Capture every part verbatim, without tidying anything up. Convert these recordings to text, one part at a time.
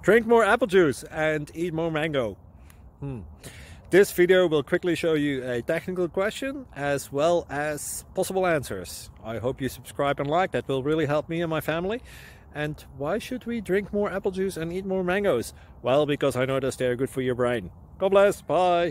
Drink more apple juice and eat more mango. Hmm. This video will quickly show you a technical question as well as possible answers. I hope you subscribe and like, that will really help me and my family. And why should we drink more apple juice and eat more mangoes? Well, because I noticed they're good for your brain. God bless, bye!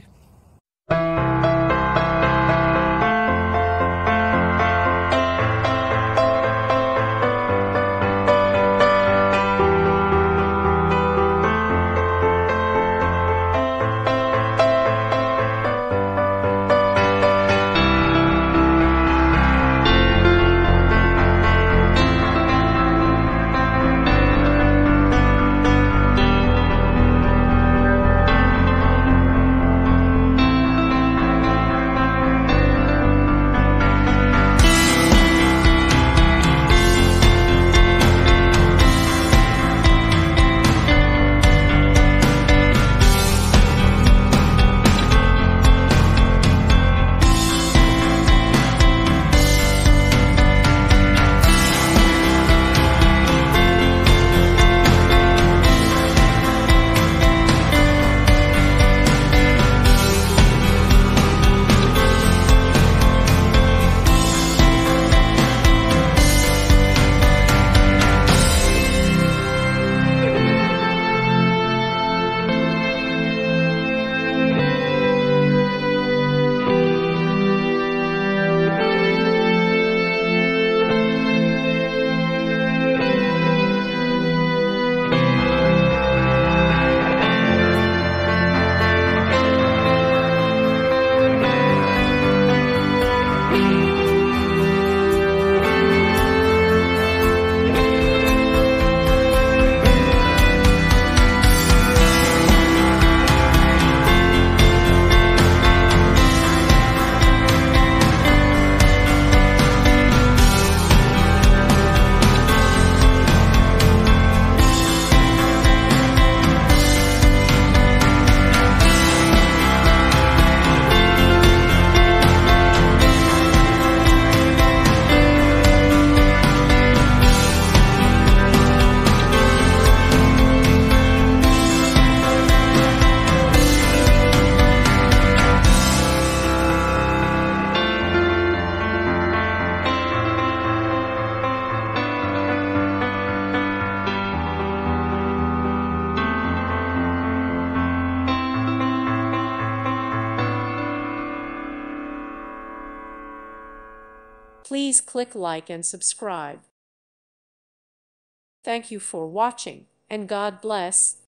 Please click like and subscribe. Thank you for watching, and God bless.